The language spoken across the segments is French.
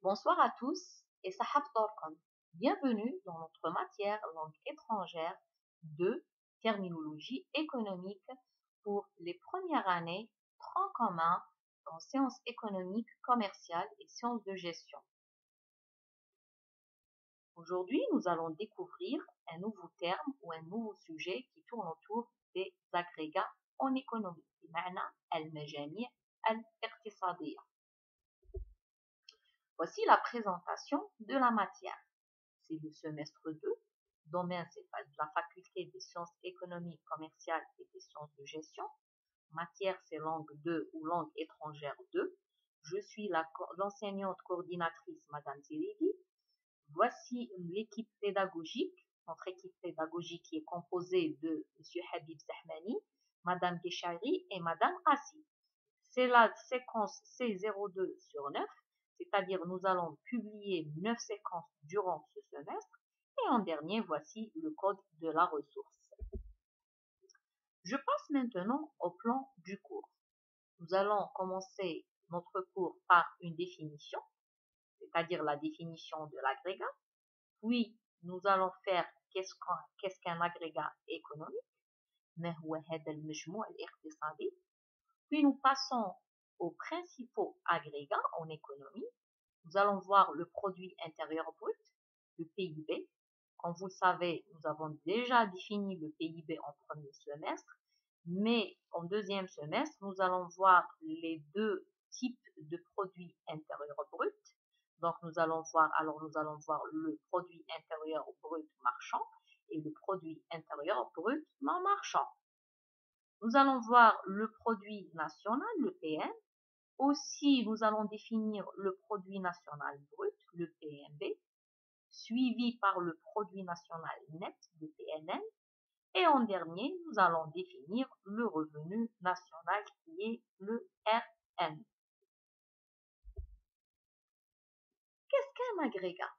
Bonsoir à tous et sahab torkom. Bienvenue dans notre matière langue étrangère de terminologie économique pour les premières années tronc commun en sciences économiques, commerciales et sciences de gestion. Aujourd'hui, nous allons découvrir un nouveau terme ou un nouveau sujet qui tourne autour des agrégats en économie. بمعنى المجاميع الاقتصادية. Voici la présentation de la matière. C'est le semestre 2. Domaine, c'est la faculté des sciences économiques, commerciales et des sciences de gestion. Matière, c'est langue 2 ou langue étrangère 2. Je suis l'enseignante coordinatrice, Madame Ziridi. Voici l'équipe pédagogique. Notre équipe pédagogique qui est composée de M. Habib Zahmani, Madame Guéchari et Madame Assi. C'est la séquence C02 sur 9. C'est-à-dire nous allons publier 9 séquences durant ce semestre. Et en dernier, voici le code de la ressource. Je passe maintenant au plan du cours. Nous allons commencer notre cours par une définition, c'est-à-dire la définition de l'agrégat. Puis, nous allons faire qu'est-ce qu'un agrégat économique. Puis, nous passons aux principaux agrégats en économie. Nous allons voir le produit intérieur brut, le PIB. Comme vous le savez, nous avons déjà défini le PIB en premier semestre, mais en deuxième semestre, nous allons voir les deux types de produits intérieurs bruts. Donc, nous allons voir le produit intérieur brut marchand et le produit intérieur brut non marchand. Nous allons voir le produit national, le PM. Aussi, nous allons définir le produit national brut, le PNB, suivi par le produit national net, le PNN. Et en dernier, nous allons définir le revenu national qui est le RN. Qu'est-ce qu'un agrégat?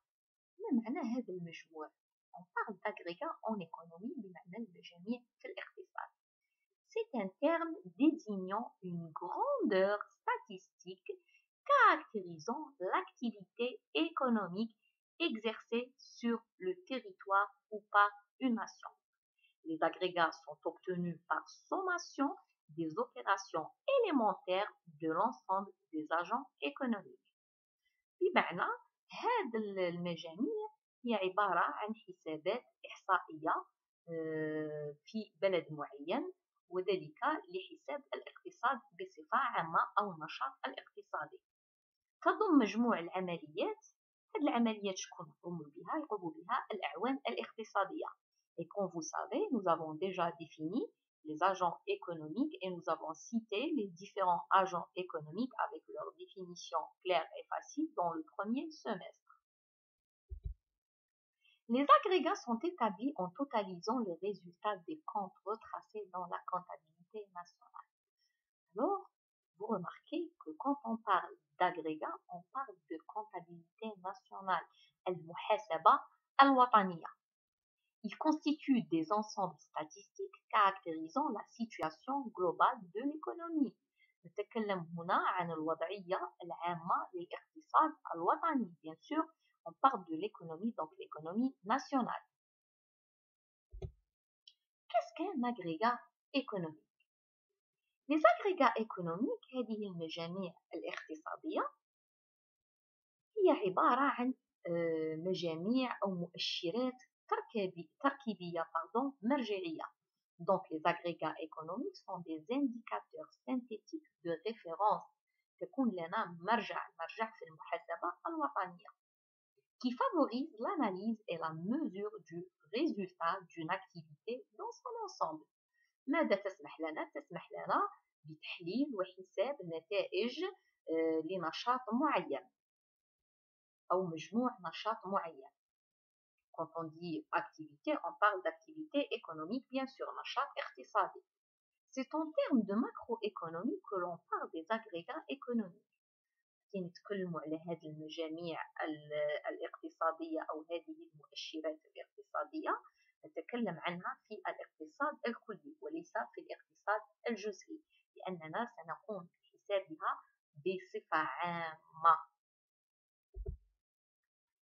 On parle d'agrégat en économie بمعنى المجاميع في الاقتصاد. C'est un terme désignant une grandeur statistique caractérisant l'activité économique exercée sur le territoire ou par une nation. Les agrégats sont obtenus par sommation des opérations élémentaires de l'ensemble des agents économiques. بمعنى هذا المجاميع هي عبارة عن حسابات إحصائية في بلد معين وذلك لحساب الاقتصاد بصفة عامة أو النشاط الاقتصادي. تضم مجموع العمليات. هذه العمليات شكون يقوموا بها الأعوان الاقتصادية. Et comme vous savez, nous avons déjà défini les agents économiques et nous avons cité les différents agents économiques avec leur définition claire et facile dans le premier semestre. Les agrégats sont établis en totalisant les résultats des comptes retracés dans la comptabilité nationale. Alors, vous remarquez que quand on parle d'agrégat, on parle de comptabilité nationale, al-muhasaba al-wataniya. Ils constituent des ensembles statistiques caractérisant la situation globale de l'économie. نتكلم هنا عن الوضعية العامة للاقتصاد الوطني. Bien sûr, on parle de l'économie, donc l'économie nationale. Qu'est-ce qu'un agrégat économique? Les agrégats économiques هذه المجاميع الاقتصادية هي عبارة عن مجاميع أو مؤشرات تركيبية مرجعية. Donc les agrégats économiques sont des indicateurs synthétiques de référence تكون لنا مرجع في المحاسبة الوطنية qui favorisent l'analyse et la mesure du résultat d'une activité dans son ensemble. ماذا تسمح لنا؟ تسمح لنا بتحليل وحساب نتائج لنشاط معين أو مجموع نشاط معين. Quand on dit activité, on parle d'activité économique, bien sûr, نشاط اقتصادي. C'est en termes de macroéconomie que l'on parle des agrégats économiques. نتكلموا على هذه المجاميع الاقتصادية أو هذه المؤشرات الاقتصادية نتكلم عنها في الاقتصاد الكلي وليس في الاقتصاد الجزئي لأننا سنقوم بحسابها بصفة عامة.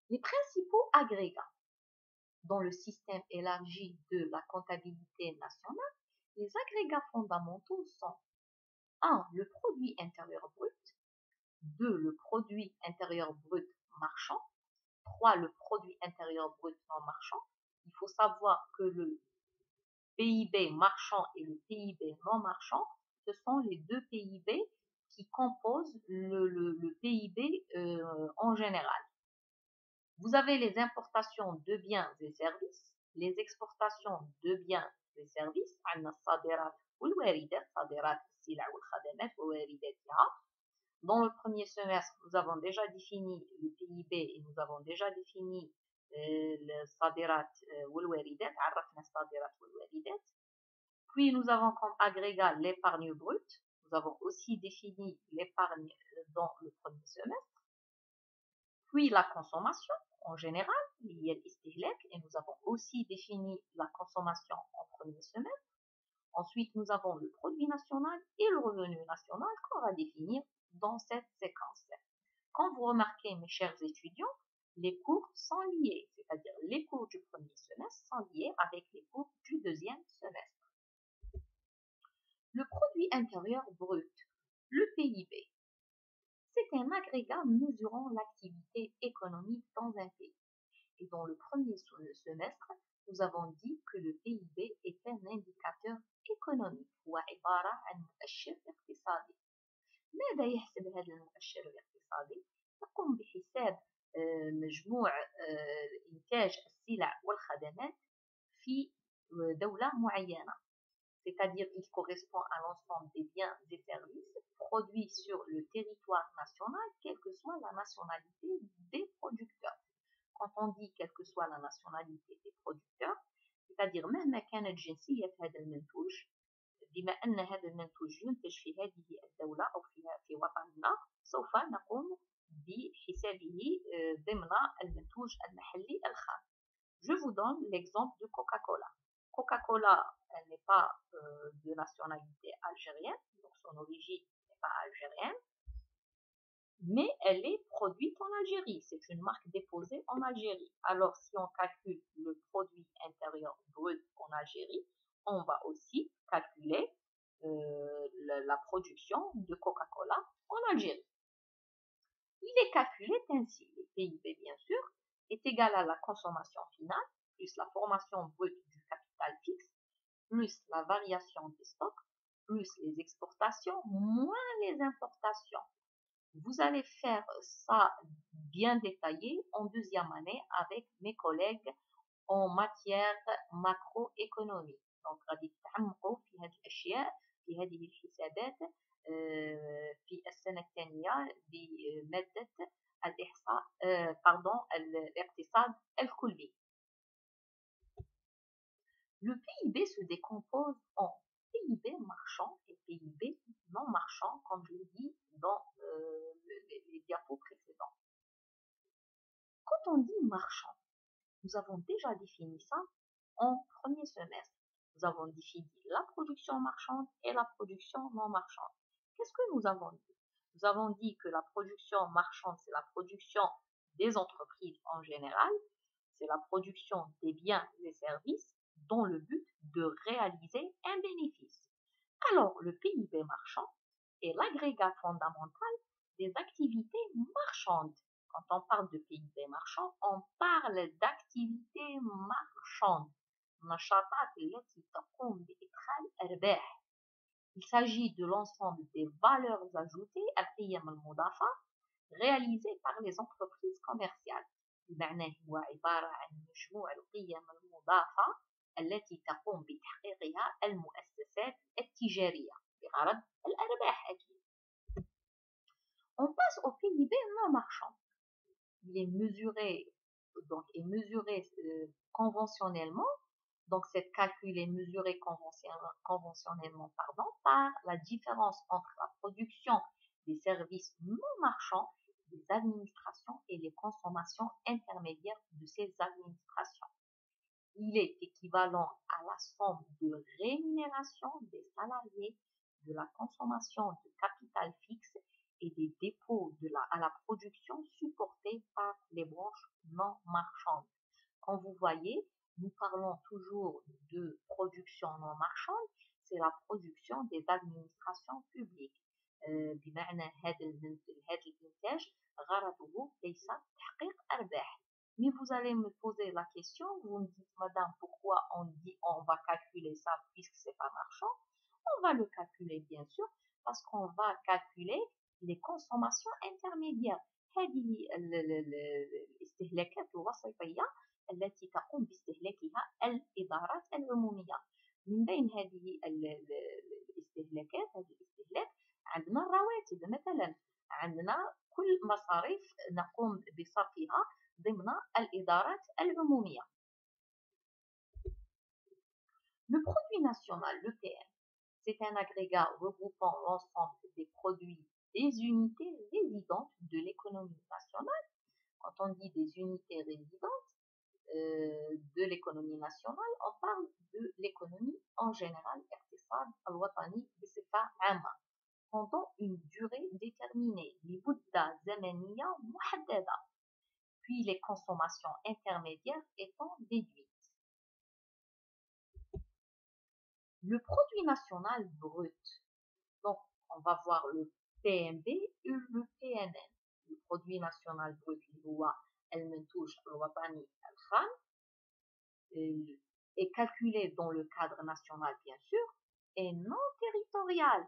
Les principaux agrégats dans le système élargi de la comptabilité nationale, les agrégats fondamentaux sont 1. Le produit intérieur brut, 2. Le produit intérieur brut marchand, 3. Le produit intérieur brut non marchand. Il faut savoir que le PIB marchand et le PIB non marchand, ce sont les deux PIB qui composent le PIB en général. Vous avez les importations de biens et services, les exportations de biens et services, dans le premier semestre, nous avons déjà défini le PIB et nous avons déjà défini le صادرات والواردات, عرفنا الصادرات والواردات. Puis nous avons comme agrégat l'épargne brute. Nous avons aussi défini l'épargne dans le premier semestre. Puis la consommation en général, il y a l'istihlak, et nous avons aussi défini la consommation en premier semestre. Ensuite, nous avons le produit national et le revenu national qu'on va définir dans cette séquence. Quand vous remarquez, mes chers étudiants, les cours sont liés, c'est-à-dire les cours du premier semestre sont liés avec les cours du deuxième semestre. Le produit intérieur brut, le PIB, c'est un agrégat mesurant l'activité économique dans un pays. Et dans le premier semestre, nous avons dit que le PIB est un indicateur économique. هو عبارة عن مؤشر اقتصادي. ماذا يحسب هذا المؤشر الاقتصادي؟ يقوم بحساب مجموع إنتاج السلع والخدمات في دولة معينة. C'est-à-dire il correspond à l'ensemble des biens et services produits sur le territoire national, quelle que soit la nationalité des producteurs. Quand on dit quelle que soit la nationalité des producteurs, c'est-à-dire مهما كانت جنسية هذا المنتوج، بما أن هذا المنتوج ينتج في هذه الدولة أو في وطننا، سوف نقوم بحسابه ضمن المنتوج المحلي الخام. Je vous donne l'exemple de Coca-Cola. Coca-Cola, elle n'est pas de nationalité algérienne, donc son origine n'est pas algérienne, mais elle est produite en Algérie. C'est une marque déposée en Algérie. Alors, si on calcule le produit intérieur brut en Algérie, on va aussi calculer la production de Coca-Cola en Algérie. Il est calculé ainsi. Le PIB, bien sûr, est égal à la consommation finale, plus la formation brute du capital fixe, plus la variation des stocks, plus les exportations, moins les importations. Vous allez faire ça bien détaillé en deuxième année avec mes collègues en matière macroéconomie. Donc, غادي تتعمقوا في هذه الأشياء في هذه الحسابات في السنة الثانية بمادة الإحصاء الاقتصاد الكلي. Le PIB se décompose en PIB marchand et PIB non marchand, comme je l'ai dit dans les diapos précédents. Quand on dit marchand, nous avons déjà défini ça en premier semestre. Nous avons défini la production marchande et la production non marchande. Qu'est-ce que nous avons dit? Nous avons dit que la production marchande, c'est la production des entreprises en général, c'est la production des biens et services dans le but de réaliser un bénéfice. Alors, le PIB marchand est l'agrégat fondamental des activités marchandes. Quand on parle de PIB marchand, on parle d'activités marchandes. Il s'agit de l'ensemble des valeurs ajoutées réalisées par les entreprises commerciales. بمعنى هو عبارة عن مجموع القيم المضافة التي تقوم بتحقيقها المؤسسات التجارية بغرض الأرباح أكيد. On passe au PIB non marchand. Il est mesuré, conventionnellement. Donc, cette calcul est mesuré conventionnellement par la différence entre la production des services non marchands, des administrations et les consommations intermédiaires de ces administrations. Il est équivalent à la somme de rémunération des salariés, de la consommation de capital fixe et des dépôts à la production supportés par les branches non marchande. Quand vous voyez, nous parlons toujours de production non marchande, c'est la production des administrations publiques. بمعنى هذا الإنتاج غرضه ليس تحقيق أرباح. Mais vous allez me poser la question, vous me dites, madame, pourquoi on dit on va calculer ça puisque c'est pas marchand? On va le calculer bien sûr parce qu'on va calculer les consommations intermédiaires. هذه الاستهلاكات الوسيطية التي تقوم باستهلاكها الإدارات العمومية. من بين هذه الاستهلاكات، هذا الاستهلاك عندنا الرواتب مثلا، عندنا كل مصاريف نقوم بصرفها ضمن الإدارات العمومية. Le produit national, le PM, c'est un agrégat regroupant l'ensemble des produits des unités résidentes de l'économie nationale. Quand on dit des unités résidentes de l'économie nationale, on parle de l'économie en général, اقتصاد الوطني بصفة عامة, pendant une durée déterminée, لمدة زمنية محددة, puis les consommations intermédiaires étant déduites. Le produit national brut, donc on va voir le PNB et le PNN. Le produit national brut اللي هو المنتوج الوطني الخام est calculé dans le cadre national bien sûr et non territorial.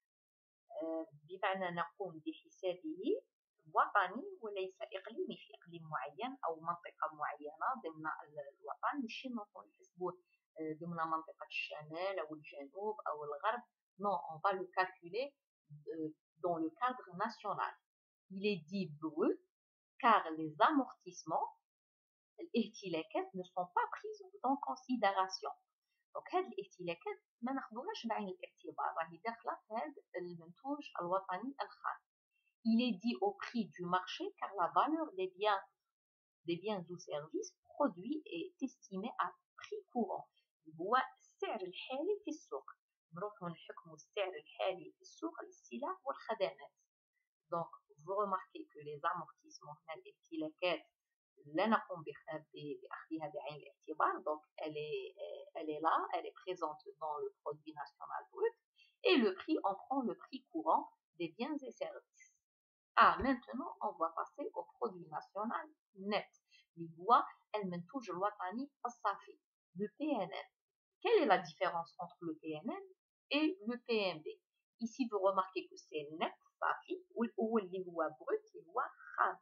بمعنى نقوم بحسابه وطني وليس إقليمي في إقليم معين أو منطقة معينة ضمن الوطن. ماشي نحسبوه ضمن منطقة الشمال أو الجنوب أو الغرب. Non, on va le calculer dans le cadre national. Il est dit brut car les amortissements, الاهتلاكات, ne sont pas prises en considération. Donc هاد الاهتلاكات ما ناخذوهاش بعين الاعتبار, راهي داخله في هاد المنتوج الوطني الخام. Il est dit au prix du marché car la valeur des biens ou services produits est estimée à prix courant. هو السعر الحالي في السوق. نروحوا نحكموا السعر الحالي في السوق للسلع والخدمات. Donc vous remarquez que les amortissements هنا الاهتلاكات لا نقوم بأخذها بعين الاعتبار. Donc elle est là, elle est présente dans le produit national brut, et le prix, on prend le prix courant des biens et services. Ah, maintenant on va passer au produit national net اللي هو المنتوج الوطني الصافي, le PNN. Quelle est la différence entre le PNN et le PNB? Ici vous remarquez que c'est net صافي واللي هو brut اللي هو خام.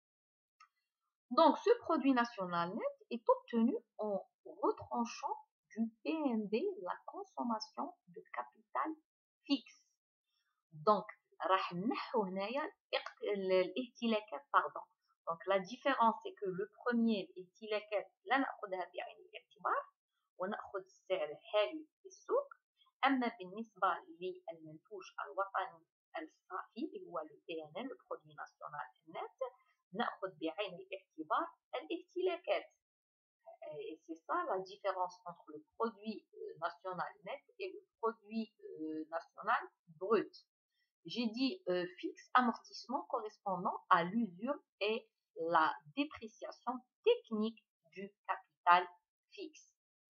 Donc, ce produit national net est obtenu en retranchant du PNB la consommation de capital fixe. Donc, راح نحو هنايا الاهتلاكات pardon. Donc, la différence c'est que le premier الاهتلاكات لا نأخذها بعين الاعتبار ونأخذ السعر الحالي في السوق. أما بالنسبة للمنتوج الوطني الصافي اللي هو le PNN, le produit national net, نأخذ بعين الاعتبار الاهتلاكات. Et c'est ça la différence entre le produit national net et le produit national brut. J'ai dit fixe, amortissement correspondant à l'usure et la dépréciation technique du capital fixe.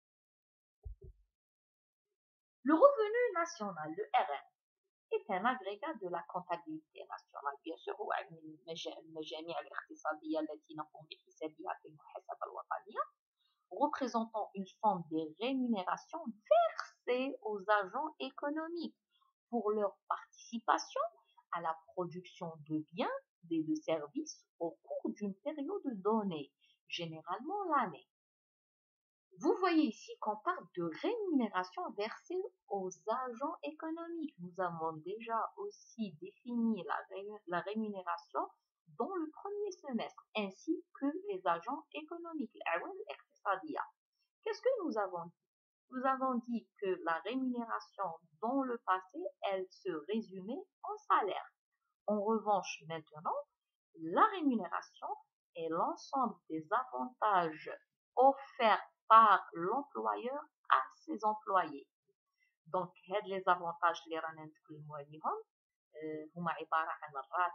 Le revenu national, le RN, est un agrégat de la comptabilité nationale. Bien sûr, هو من المجاميع الاقتصادية التي نقوم بحسابها في المحاسبة الوطنية, représentant une somme de rémunération versée aux agents économiques pour leur participation à la production de biens et de services au cours d'une période donnée, généralement l'année. Vous voyez ici qu'on parle de rémunération versée aux agents économiques. Nous avons déjà aussi défini la rémunération dans le premier semestre, ainsi que les agents économiques. Qu'est-ce que nous avons dit? Nous avons dit que la rémunération dans le passé, elle se résumait en salaire. En revanche, maintenant, la rémunération est l'ensemble des avantages offerts par l'employeur à ses employés. Donc, هاد les avantages اللي رانا نتكلموا عليهم هما عبارة عن الراتب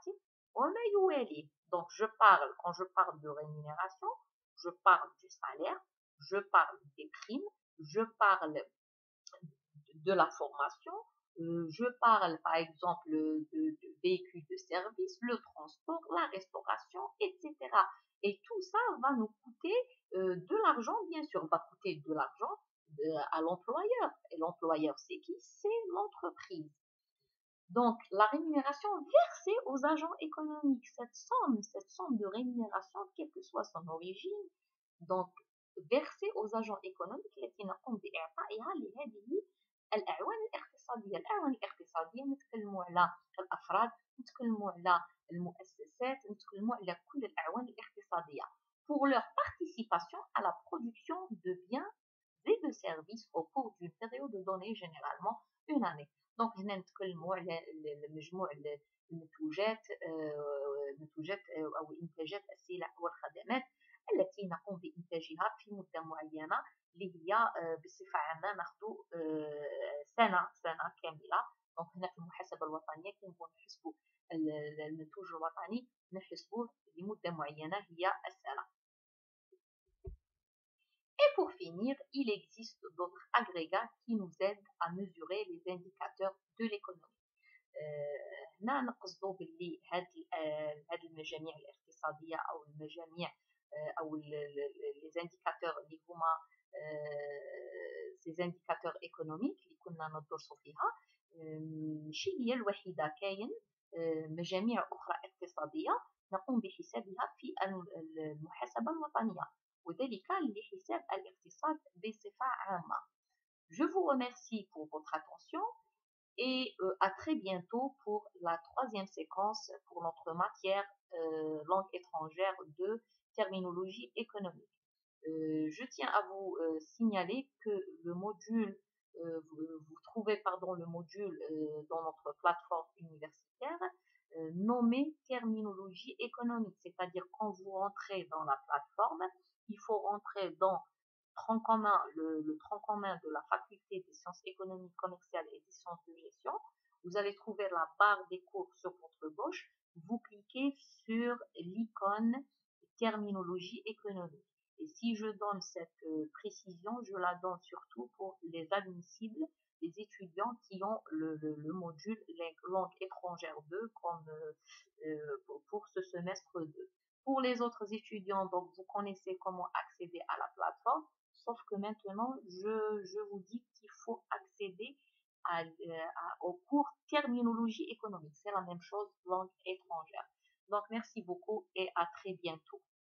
وما يواليه. Donc quand je parle de rémunération, je parle du salaire, je parle des primes, je parle de la formation, je parle par exemple de véhicules de service, le transport, la restauration, etc. Et tout ça va nous coûter de l'argent, bien sûr, va coûter de l'argent à l'employeur. Et l'employeur, c'est qui? C'est l'entreprise. Donc, la rémunération versée aux agents économiques, cette somme de rémunération, quelle que soit son origine, donc versée aux agents économiques التي نقوم بإعطائها لهذه الأعوان الاقتصادية. الأعوان الاقتصادية نتكلموا على الأفراد، نتكلموا على المؤسسات، نتكلموا على كل الأعوان الاقتصادية pour leur participation à la production de biens et de services au cours d'une période donnée, généralement une année. Donc هنا نتكلموا على مجموع المنتوجات أو إنتاجات السلع والخدمات التي نقوم بإنتاجها في مدة معينة اللي هي بصفة عامة ناخذ سنة كاملة. دونك هنا في المحاسبة الوطنية كي نبغوا نحسبوا المنتوج الوطني نحسبوه لمدة معينة هي السنة. Et pour finir, il existe d'autres agrégats qui nous aident à mesurer les indicateurs de l'économie. هنا نقصدوا باللي هاد المجاميع الاقتصادية أو المجاميع أو les indicateurs اللي هما ces indicateurs économiques اللي كنا ندرسوا فيها ماشي هي الوحيدة، كاين مجاميع أخرى اقتصادية نقوم بحسابها في المحاسبة الوطنية، وذلك لحساب الاقتصاد بصفة عامة. Je vous remercie pour votre attention et à très bientôt pour la troisième séquence pour notre matière langue étrangère de terminologie économique. Je tiens à vous signaler que le module, vous trouvez le module dans notre plateforme universitaire nommé terminologie économique, c'est-à-dire quand vous rentrez dans la plateforme, il faut rentrer dans le tronc commun de la faculté des sciences économiques, commerciales et des sciences de gestion. Vous allez trouver la barre des cours sur votre gauche. Vous cliquez sur l'icône terminologie économique. Et si je donne cette précision, je la donne surtout pour les admissibles, les étudiants qui ont le module langue étrangère 2 comme pour ce semestre 2. Pour les autres étudiants, donc vous connaissez comment accéder à la plateforme, sauf que maintenant, je vous dis qu'il faut accéder au cours terminologie économique. C'est la même chose, langue étrangère. Donc, merci beaucoup et à très bientôt.